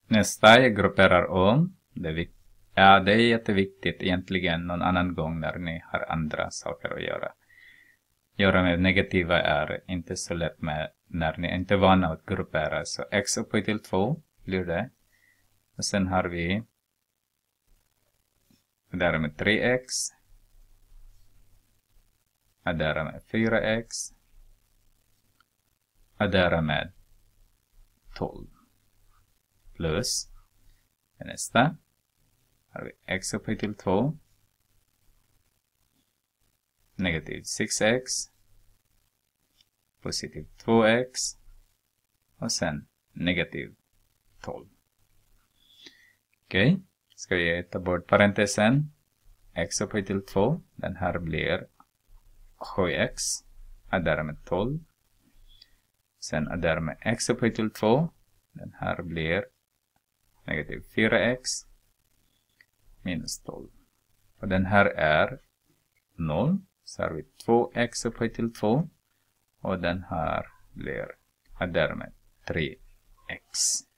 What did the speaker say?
Nästa, jag grupperar om. Det är jätteviktigt egentligen någon annan gång när ni har andra saker att göra. Göra med negativa är inte så lätt med när ni inte är vana att gruppera. Så x upphöjt till 2 blir det. Och sen har vi addera med 3x. Addera med 4x. Addera med 12. Plus. Nästa. Har vi x upphöjt till 2. Negativ 6x. Positiv 2x. Och sen negativ 12. Okej. Ska vi ta bort parentesen. X upphöjt till 2. Den här blir 7x. Addera med 12. Sen addera med x upphöjt till 2. Den här blir negativ 4x. Minus 12. Och den här är 0. Så har vi 2x upphöjt till 2. Och den här blir addera med 3x.